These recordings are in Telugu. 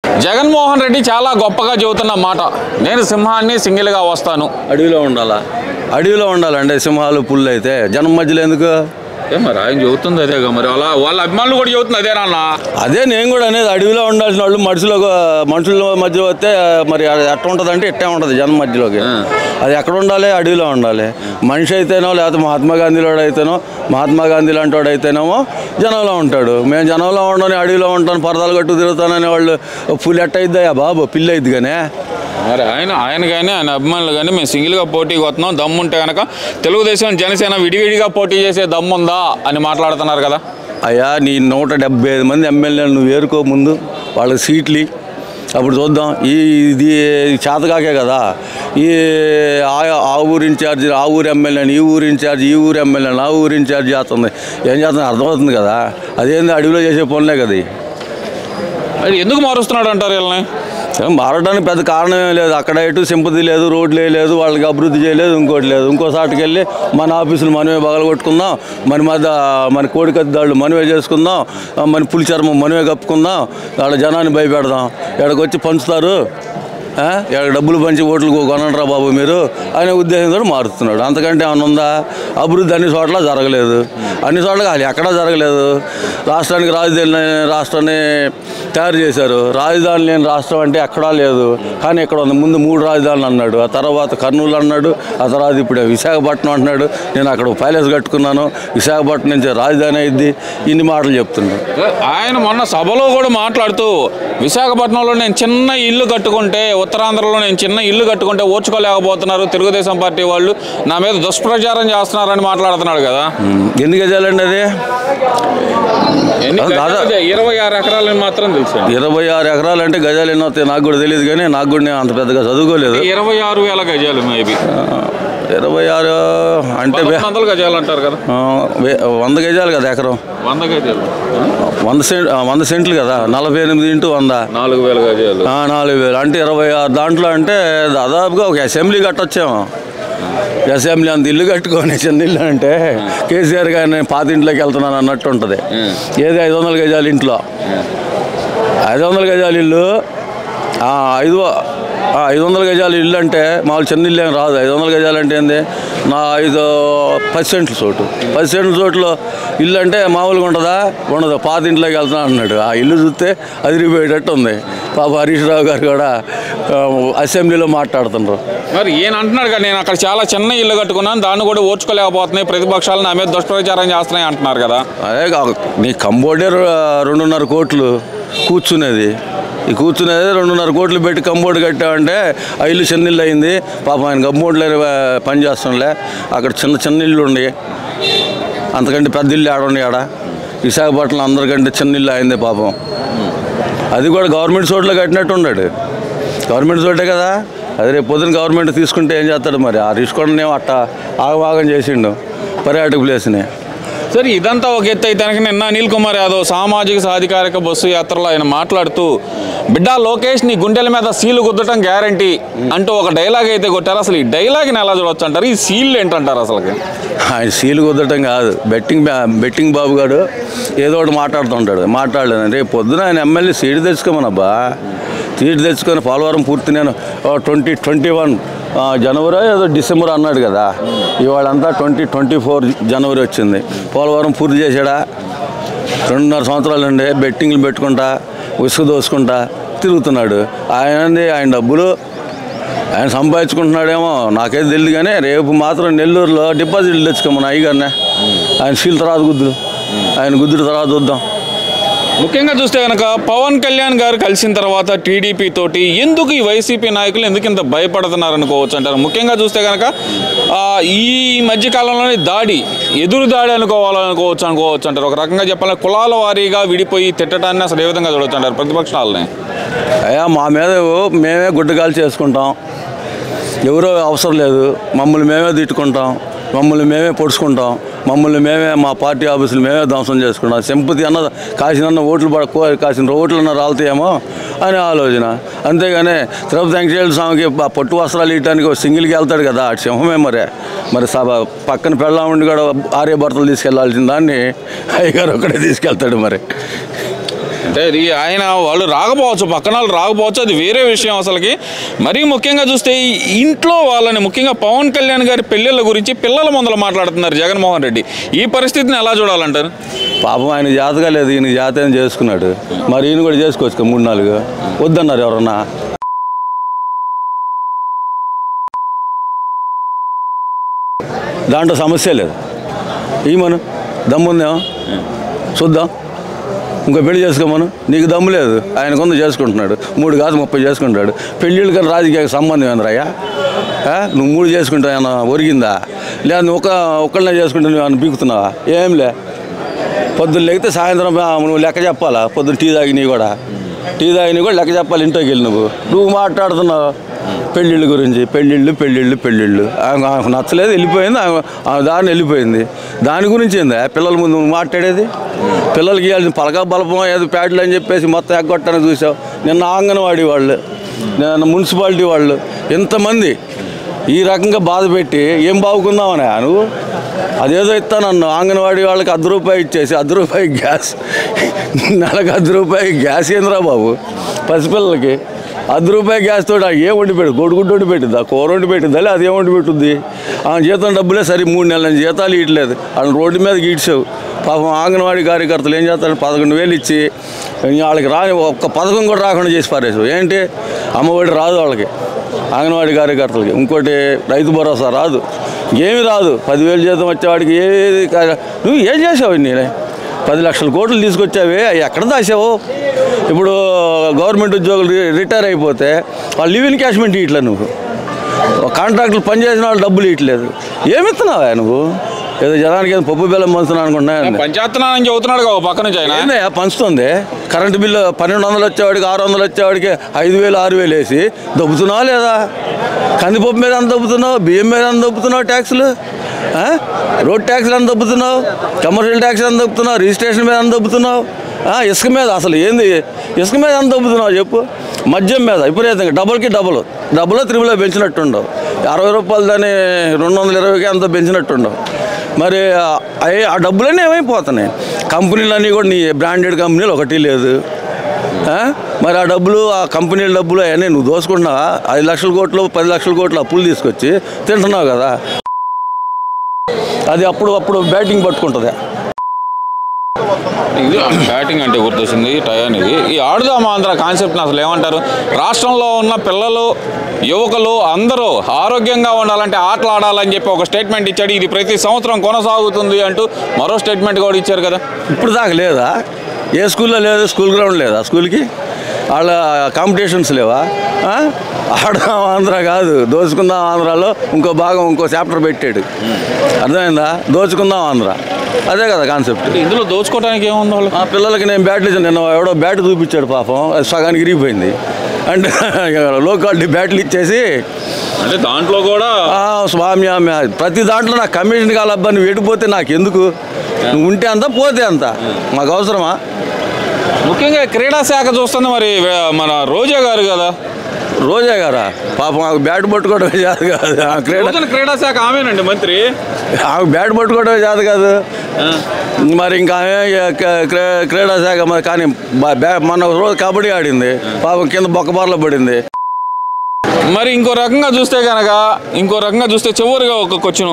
జగన్మోహన్ రెడ్డి చాలా గొప్పగా చెబుతున్న మాట, నేను సింహాన్ని సింగిల్గా వస్తాను. అడవిలో ఉండాలండి సింహాలు పుల్లు అయితే జనం మధ్యలో ఎందుకు? మరి ఆయన చెబుతుంది అదేగా, మరి అలా వాళ్ళ అభిమానులు కూడా చెబుతుంది అదేనా? అదే నేను కూడా అనేది, అడవిలో ఉండాల్సిన వాళ్ళు మనుషుల మధ్య వస్తే మరి ఎట్లా ఉంటుంది అంటే ఎట్టే ఉంటుంది జనం మధ్యలోకి. అది ఎక్కడ ఉండాలి? అడవిలో ఉండాలి. మనిషి అయితేనో లేకపోతే మహాత్మా గాంధీ లాంటి వాడు అయితేనేమో జనంలో ఉంటాడు. మేము జనంలో ఉండని అడవిలో ఉంటాను పరదాలు కట్టు తిరుగుతానని వాళ్ళు పులి ఎట్ట అయిద్దా బాబు, పిల్లి అయిద్ది కానీ. మరి ఆయన కానీ ఆయన అభిమానులు కానీ మేము సింగిల్గా పోటీకి వస్తున్నాం, దమ్ముంటే కనుక తెలుగుదేశం జనసేన విడివిడిగా పోటీ చేసే దమ్ముందా అని మాట్లాడుతున్నారు కదా. అయ్యా నీ 175 మంది ఎమ్మెల్యేలు నువ్వు ఏరుకో ముందు, వాళ్ళకి సీట్లు అప్పుడు చూద్దాం. ఇది చేతకాకే కదా. ఆ ఊరు ఇన్ఛార్జ్ ఆ ఊరు ఎమ్మెల్యేని, ఈ ఊరు ఇన్ఛార్జ్ ఈ ఊరు ఎమ్మెల్యేని, ఆ ఊరు ఇన్ఛార్జ్ చేస్తుంది. ఏం చేస్తుంది అర్థమవుతుంది కదా. అదేంది అడవిలో చేసే పనులే కదా. అది ఎందుకు మారుస్తున్నాడు అంటారు వీళ్ళని? మారడానికి పెద్ద కారణమే లేదు. అక్కడ ఎటు సింపతి లేదు, రోడ్లే లేదు, వాళ్ళకి అభివృద్ధి చేయలేదు, ఇంకోటి లేదు. ఇంకోసాటికి వెళ్ళి మన ఆఫీసులు మనమే పగలగొట్టుకుందాం, మన కోడికద్దాళ్ళు మనమే చేసుకుందాం, మన పులి చర్మం మనమే కప్పుకుందాం, వాళ్ళ జనాన్ని భయపెడదాం. ఎక్కడికి వచ్చి పంచుతారు, డబ్బులు పంచి ఓట్లు కొనండిరా బాబు మీరు అనే ఉద్దేశంతో మారుతున్నాడు. అంతకంటే ఏమన్నా ఉందా? అభివృద్ధి అన్ని చోట్ల జరగలేదు, అన్ని చోట్ల ఎక్కడా జరగలేదు. రాష్ట్రానికి రాష్ట్రాన్ని తయారు చేశారు. రాజధాని లేని రాష్ట్రం అంటే ఎక్కడా లేదు, కానీ ఇక్కడ ఉంది. ముందు 3 రాజధానులు అన్నాడు, ఆ తర్వాత కర్నూలు అన్నాడు, ఆ తర్వాత ఇప్పుడు విశాఖపట్నం అంటున్నాడు. నేను అక్కడ ప్యాలెస్ కట్టుకున్నాను, విశాఖపట్నం నుంచి రాజధాని అయింది, ఇన్ని మాటలు చెప్తున్నాడు. ఆయన మొన్న సభలో కూడా మాట్లాడుతూ విశాఖపట్నంలో నేను చిన్న ఇల్లు కట్టుకుంటే, ఉత్తరాంధ్రలో నేను చిన్న ఇల్లు కట్టుకుంటే ఓర్చుకోలేకపోతున్నారు తెలుగుదేశం పార్టీ వాళ్ళు, నా మీద దుష్ప్రచారం చేస్తున్నారని మాట్లాడుతున్నాడు కదా. ఎన్ని గజాలండి అది? 26 ఎకరాలని మాత్రం తెలుసు. 26 ఎకరాలు అంటే గజాలు ఎన్నో నాకు కూడా తెలియదు, కానీ నాకు కూడా నేను అంత పెద్దగా చదువుకోలేదు. 26,000 గజాలు మేబీ. 26 అంటే 100 గజాలు అంటారు కదా. 100 గజాలు కదా ఎకరం. 100 గజాలు 100 సెంట్లు కదా. 48 ఇంటూ 100 4,000 గజాలు. 4,000 అంటే 26. దాంట్లో అంటే దాదాపుగా ఒక అసెంబ్లీ కట్టొచ్చాము. అసెంబ్లీ అంత ఇల్లు కట్టుకొని చిన్న ఇల్లు అంటే కేసీఆర్ గారు నేను పాత ఇంట్లోకి వెళ్తున్నాను అన్నట్టు ఉంటుంది. ఏది 500 గజాల ఇంట్లో 500 గజాల ఇల్లు, 500 గజాల ఇల్లు అంటే మామూలు చిన్న ఇల్లు ఏం రాదు. 500 గజాలు అంటే ఏంది? 10 సెంట్ల చోటు. 10 సెంట్ల చోటులో ఇల్లు అంటే మామూలుగా ఉంటుందా? ఉండదు. పాత ఇంట్లోకి వెళ్తున్నా అన్నాడు. ఆ ఇల్లు చూస్తే అదిరిపోయేటట్టు ఉంది. పాప హరీష్ రావు గారు కూడా అసెంబ్లీలో మాట్లాడుతున్నారు. మరి ఈయన అంటున్నాడు కదా, నేను అక్కడ చాలా చిన్న ఇల్లు కట్టుకున్నాను, దాన్ని కూడా ఓర్చుకోలేకపోతున్నాయి, ప్రతిపక్షాలు నా మీద దుష్ప్రచారం చేస్తున్నాయి అంటున్నారు కదా. అదే నీ కంబోర్డే 2.5 కోట్లు కూర్చునేది. ఈ కూర్చునేది 2.5 కోట్లు పెట్టి కంబోర్డు కట్టామంటే ఆ ఇల్లు చిన్న ఇల్లు అయింది. పాపం ఆయన కంబోర్డులో పని చేస్తుండే. అక్కడ చిన్న ఇల్లు ఉండి, అంతకంటే పెద్ద ఇల్లు ఆడుండి. ఆడ విశాఖపట్నం అందరికంటే చిన్న ఇల్లు అయింది పాపం. అది కూడా గవర్నమెంట్ చోట్ల కట్టినట్టు ఉన్నాడు. గవర్నమెంట్ చోటే కదా. అది రేపు పొద్దున గవర్నమెంట్ తీసుకుంటే ఏం చేస్తాడు మరి? ఆ రిషికొండనేమో అట్ట ఆగమాగం చేసిండు పర్యాటక ప్లేస్ని. సరే, ఇదంతా ఒక ఎత్తు అయితే నిన్న అనిల్ కుమార్ యాదవ్ సామాజిక సాధికారిక బస్సు యాత్రలో ఆయన మాట్లాడుతూ, బిడ్డా లోకేష్ నీ గుండెల మీద సీలు గుద్దటం గ్యారంటీ అంటూ ఒక డైలాగ్ అయితే కొట్టారు. అసలు ఈ డైలాగ్ని ఎలా చూడవచ్చు అంటారు? ఈ సీల్ ఏంటంటారు అసలుకి? ఆయన సీలు కుదరటం కాదు, బెట్టింగ్ బాబు గారు ఏదో ఒకటి మాట్లాడుతుంటాడు. మాట్లాడలేదు రేపు పొద్దున ఆయన ఎమ్మెల్యే సీటు తెచ్చుకోమనబ్బా. సీటు తెచ్చుకొని పోలవరం పూర్తి నేను 2021 జనవరి ఏదో డిసెంబర్ అన్నాడు కదా. ఇవాళంతా 2024 జనవరి వచ్చింది. పోలవరం పూర్తి చేశాడా? 2.5 సంవత్సరాలు ఉండే బెట్టింగ్లు పెట్టుకుంటా ఉసుగు దోసుకుంటా తిరుగుతున్నాడు. ఆయన డబ్బులు ఆయన సంపాదించుకుంటున్నాడేమో నాకైతే తెలియదు, కానీ రేపు మాత్రం నెల్లూరులో డిపాజిట్లు తెచ్చుకోమని అయ్యగారినే. ఆయన సీల్ తర్వాత గుద్దురు, ఆయన గుద్దురు తర్వాత చూద్దాం. ముఖ్యంగా చూస్తే కనుక పవన్ కళ్యాణ్ గారు కలిసిన తర్వాత టీడీపీ తోటి ఎందుకు ఈ వైసీపీ నాయకులు ఎందుకు ఇంత భయపడుతున్నారు అనుకోవచ్చు అంటారు? ముఖ్యంగా చూస్తే కనుక ఈ మధ్యకాలంలోని ఎదురు దాడి అనుకోవచ్చు అంటారు. ఒక రకంగా చెప్పాలంటే కులాల వారీగా విడిపోయి తిట్టడాన్ని అసలు ఏ విధంగా చూడవచ్చు అంటారు ప్రతిపక్షాలని? అయ్యా మా మీద మేమే గుడ్డగాలు చేసుకుంటాం, ఎవరో అవసరం లేదు. మమ్మల్ని మేమే తిట్టుకుంటాం, మమ్మల్ని మేమే పొడుచుకుంటాం, మమ్మల్ని మేమే మా పార్టీ ఆఫీసులు మేమే ధ్వంసం చేసుకుంటాం. సింపతి కాసిన ఓట్లు కాసిన ఓట్లన్నా రాలుతాయేమో అనే ఆలోచన. అంతేగాని తిరుపతి వెంకటేశ్వర స్వామికి పట్టు వస్త్రాలు ఇవ్వడానికి సింగిల్కి వెళ్తాడు కదా, అటు సింహమే. మరి పక్కన పెళ్ళాముండి కూడా ఆర్య భర్తలు తీసుకెళ్లాల్సిన దాన్ని అయ్యగారు ఒక్కడే తీసుకెళ్తాడు. మరి అంటే ఇది ఆయన వాళ్ళు రాకపోవచ్చు, పక్కన వాళ్ళు రాకపోవచ్చు, అది వేరే విషయం. అసలుకి మరీ ముఖ్యంగా చూస్తే ఈ ఇంట్లో వాళ్ళని, ముఖ్యంగా పవన్ కళ్యాణ్ గారి పెళ్ళిళ్ళ గురించి పిల్లల ముందర మాట్లాడుతున్నారు జగన్మోహన్ రెడ్డి. ఈ పరిస్థితిని ఎలా చూడాలంటారు? పాపం ఆయన జాతగా లేదు, ఈయన జాతకం చేసుకున్నాడు, మరి ఈయన కూడా చేసుకోవచ్చు 3-4 వద్దన్నారు ఎవరన్నా. దాంట్లో సమస్య లేదు. ఈమను దమ్ముందేమో చూద్దాం, ఇంకో పెళ్లి చేసుకోమను. నీకు దమ్ము లేదు, ఆయన కొంత చేసుకుంటున్నాడు, 3 కాదు 30 చేసుకుంటాడు. పెళ్ళిళ్ళు కానీ రాజకీయ సంబంధం ఏంద్రయ్యా? నువ్వు 3 చేసుకుంటా ఏమన్నా ఒరిగిందా? లేదా నువ్వు ఒక్కళ్ళనే చేసుకుంటే నువ్వు ఏమన్నా బీకుతున్నావా? ఏంలే, పొద్దున్న లేకపోతే సాయంత్రం నువ్వు లెక్క చెప్పాలా? పొద్దున్న టీ తాగినవి కూడా లెక్క చెప్పాలి. ఇంట్లోకి వెళ్ళి నువ్వు మాట్లాడుతున్నావు పెళ్ళిళ్ళ గురించి. పెళ్ళిళ్ళు ఆమెకు నచ్చలేదు, వెళ్ళిపోయింది. ఆమె దారిని వెళ్ళిపోయింది. దాని గురించి ఏందా పిల్లల ముందు నువ్వు మాట్లాడేది? పిల్లలకి ఇవ్వాల్సిన పలక బలపం ఏదో ప్యాడ్లు అని చెప్పేసి మొత్తం ఎగ్గొట్టని చూసావు. నిన్న అంగన్వాడీ వాళ్ళు, నిన్న మున్సిపాలిటీ వాళ్ళు, ఎంతమంది ఈ రకంగా బాధ పెట్టి ఏం బాగుకుందామని నువ్వు అదేదో ఇస్తానన్ను. అంగన్వాడీ వాళ్ళకి ₹10 ఇచ్చేసి ₹10 గ్యాస్, నెలకు ₹10 గ్యాస్ ఏంద్రా బాబు? పసిపిల్లలకి ₹10 గ్యాస్ తోటి ఏం వండి పెట్టు? గొడుగుడ్డు వండి పెట్టిద్దా? కూర వండి పెట్టిద్దా? అది ఏం వండి పెట్టుద్ది? జీతం డబ్బులే సరే 3 నెలల జీతాలు ఇవ్వట్లేదు. వాళ్ళు రోడ్డు మీద గీడ్చావు. పాపం అంగన్వాడీ కార్యకర్తలు ఏం చేస్తారు? 11,000 ఇచ్చి వాళ్ళకి రాని ఒక్క పథకం కూడా రాకుండా చేసి పారేసావు. ఏంటి? అమ్మఒడి రాదు వాళ్ళకి, అంగన్వాడీ కార్యకర్తలకి. ఇంకోటి రైతు భరోసా రాదు, ఏమి రాదు. 10,000 జీతం వచ్చేవాడికి ఏది. నువ్వు ఏం చేసావు? నేనే 10 లక్షల కోట్లు తీసుకొచ్చావే, అవి ఎక్కడ దాచావు? ఇప్పుడు గవర్నమెంట్ ఉద్యోగులు రిటైర్ అయిపోతే వాళ్ళు లివ్ ఎన్కాష్మెంట్ ఇట్లా, నువ్వు కాంట్రాక్టులు పనిచేసిన వాళ్ళు డబ్బులు ఇవ్వట్లేదు. ఏమిస్తున్నావా నువ్వు? ఏదో జనానికి ఏదో పప్పు బెల్లం పంచుతున్నా అనుకుంటున్నా. పంచాయతీ చదువుతున్నాడు పక్క నుంచి ఆయన పంచుతుంది. కరెంటు బిల్లు 1,200 వచ్చేవాడికి 600 వచ్చేవాడికి 5,000 6,000 వేసి దొబ్బుతున్నావు లేదా? కందిపప్పు మీద ఎంత దొబ్బుతున్నావు? బియ్యం మీద ఎంత దొబ్బుతున్నావు? ట్యాక్సులు, రోడ్ ట్యాక్సులు ఎంత దొబ్బుతున్నావు? కమర్షియల్ ట్యాక్స్ ఎంత దొబ్బుతున్నావు? రిజిస్ట్రేషన్ మీద ఎంత దొబ్బుతున్నావు? ఇసుక మీద అసలు ఏంది? ఇసుక మీద ఎంత దొబ్బుతున్నావు చెప్పు? మద్యం మీద విపరీతంగా డబుల్ త్రిబుల్ పెంచినట్టుండవు. ₹60 దాన్ని 220కి అంత పెంచినట్టుండవు. మరి ఆ డబ్బులన్నీ ఏమైపోతున్నాయి? కంపెనీలన్నీ కూడా నీ బ్రాండెడ్ కంపెనీలు ఒకటి లేదు. మరి ఆ డబ్బులు, ఆ కంపెనీల డబ్బులు అవన్నీ నువ్వు దోసుకుంటున్నావా? 5 లక్షల కోట్లు 10 లక్షల కోట్లు అప్పులు తీసుకొచ్చి తింటున్నావు కదా. అది అప్పుడు బ్యాటింగ్ పట్టుకుంటుంది. ఇది బ్యాటింగ్ అంటే గుర్తొచ్చింది టయానికి. ఈ ఆడుదాం ఆంధ్ర కాన్సెప్ట్ని అసలు ఏమంటారు? రాష్ట్రంలో ఉన్న పిల్లలు, యువకులు అందరూ ఆరోగ్యంగా ఉండాలంటే ఆటలు ఆడాలని చెప్పి ఒక స్టేట్మెంట్ ఇచ్చాడు. ఇది ప్రతి సంవత్సరం కొనసాగుతుంది అంటూ మరో స్టేట్మెంట్ కూడా ఇచ్చారు కదా. ఇప్పుడు దాకా లేదా? ఏ స్కూల్లో లేదు? స్కూల్ గ్రౌండ్ లేదా? స్కూల్కి వాళ్ళ కాంపిటీషన్స్ లేవా? ఆడదాం ఆంధ్ర కాదు, దోచుకుందాం ఆంధ్రాలో ఇంకో భాగం, ఇంకో చాప్టర్ పెట్టాడు. అర్థమైందా? దోచుకుందాం ఆంధ్ర, అదే కదా కాన్సెప్ట్. ఇందులో దోచుకోవడానికి ఏముంది? వాళ్ళు ఆ పిల్లలకి నేను బ్యాట్లు ఇచ్చాను. నిన్న ఎవడో బ్యాట్ చూపించాడు, పాపం అది సగానికి ఇరిగిపోయింది. అంటే లో క్వాలిటీ బ్యాట్లు ఇచ్చేసి, అంటే దాంట్లో కూడా స్వామి ప్రతి దాంట్లో నాకు కమిషన్ కాలబ్బా, నువ్వు ఎడిపోతే నాకు ఎందుకు? నువ్వు ఉంటే అంత పోతే అంత, మాకు అవసరమా? ముఖ్యంగా క్రీడా శాఖ చూస్తుంది మరి మన రోజా గారు కదా. రోజా గారా? పాపం ఆమె బ్యాట్ పట్టుకోవడం చేత కాదు. క్రీడా శాఖ ఆమెనండి మంత్రి. ఆమె బ్యాట్ పట్టుకోవడం చేత కాదు. మరి ఇంకా క్రీడా శాఖ మరి. కానీ మన రోజు కబడ్డీ ఆడింది, పాపం కింద బొక్కబార్లో పడింది. మరి ఇంకో రకంగా చూస్తే చివరిగా ఒక క్వశ్చన్.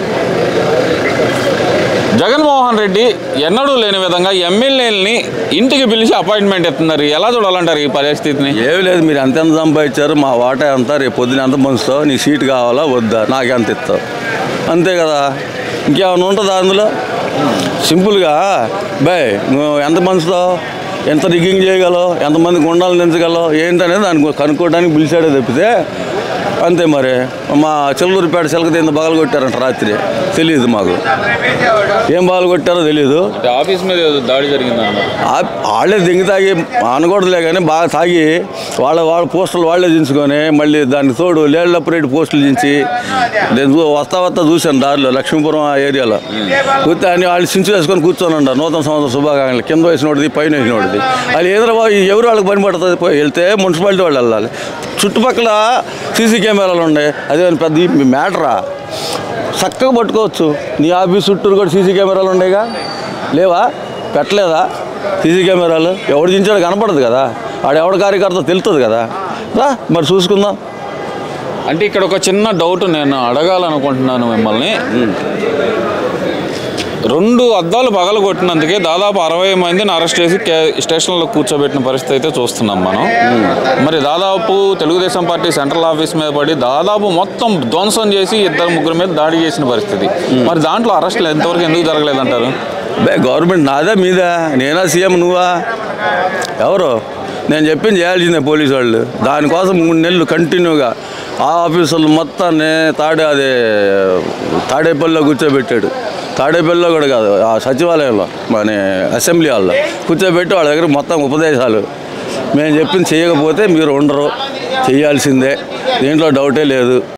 జగన్మోహన్ రెడ్డి ఎన్నడూ లేని విధంగా ఎమ్మెల్యేలని ఇంటికి పిలిచి అపాయింట్మెంట్ ఇస్తున్నారు. ఎలా చూడాలంటారు ఈ పరిస్థితిని? ఏమి లేదు, మీరు ఎంత సంపాదించారు, మా వాటా ఎంత, రేపు పొద్దున ఎంత పంచుతావు, నీ సీట్ కావాలా వద్దా, నాకు ఎంత ఇస్తావు, అంతే కదా. ఇంకేమైనా ఉంటుందా అందులో? సింపుల్గా బాయ్ నువ్వు ఎంత పంచుతావు, ఎంత రిగ్గింగ్ చేయగలవు, ఎంతమంది గుండాలు దించగలవు ఏంటనేది దానికి కనుక్కోవడానికి పిలిచాడే తప్పితే అంతే. మరి మా చిల్లూరుపేట చిలకతీంత బగలు కొట్టారంట రాత్రి, తెలియదు మాకు ఏం బగలు కొట్టారో తెలీదు. ఆఫీస్ మీద దాడి జరిగిందన్న. వాళ్ళే దింగి తాగి అనకూడదులే కానీ బాగా తాగి వాళ్ళ పోస్టులు వాళ్ళే దించుకొని మళ్ళీ దానికి తోడు లేళ్ళప్పుడేటి పోస్టులు దించి నేను వస్తా చూశాను దారిలో లక్ష్మీపురం ఆ ఏరియాలో కూర్చొని అని వాళ్ళు సించు వేసుకొని కూర్చొని ఉన్నారు. నూతన సంవత్సరం శుభాకాంక్షలు కింద వేసినోడిది పైన వేసినోడిది. అది ఎదురు ఎవరు వాళ్ళకి పని పడుతుంది, వెళ్తే మున్సిపాలిటీ వాళ్ళు వెళ్ళాలి. చుట్టుపక్కల సీసీ కెమెరాలు ఉన్నాయి, అదే పెద్ద మ్యాటరా. చక్కగా పట్టుకోవచ్చు. నీ ఆఫీస్ చుట్టూరు కూడా సీసీ కెమెరాలు ఉండేగా, లేవా? పెట్టలేదా? సీసీ కెమెరాలు ఎవడు దించాడు కనపడదు కదా, ఆడెవడ కార్యకర్త తెలుస్తుంది కదా. రా మరి చూసుకుందాం. అంటే ఇక్కడ ఒక చిన్న డౌట్ నేను అడగాలనుకుంటున్నాను మిమ్మల్ని. 2 అద్దాలు పగలగొట్టినందుకే దాదాపు 60 మందిని అరెస్ట్ చేసి స్టేషన్లో కూర్చోబెట్టిన పరిస్థితి అయితే చూస్తున్నాం మనం. మరి దాదాపు తెలుగుదేశం పార్టీ సెంట్రల్ ఆఫీస్ మీద పడి దాదాపు మొత్తం ధ్వంసం చేసి 2-3 మీద దాడి చేసిన పరిస్థితి. మరి దాంట్లో అరెస్టులు ఎంతవరకు ఎందుకు జరగలేదంటారు? గవర్నమెంట్ నాదా మీదా? నేనా సీఎం, నువ్వా? ఎవరు? నేను చెప్పింది చేయాల్సిందే పోలీసు వాళ్ళు. దానికోసం 3 నెలలు కంటిన్యూగా ఆ ఆఫీసర్లు మొత్తాన్ని తాడేపల్లిలో కూర్చోబెట్టాడు. తాడేపల్లిలో కూడా కాదు, ఆ సచివాలయంలో మన అసెంబ్లీ హాల్లో కూర్చోబెట్టి వాళ్ళ దగ్గర మొత్తం ఉపదేశాలు. మేము చెప్పింది చేయకపోతే మీరు ఉండరు, చేయాల్సిందే, దీంట్లో డౌటే లేదు.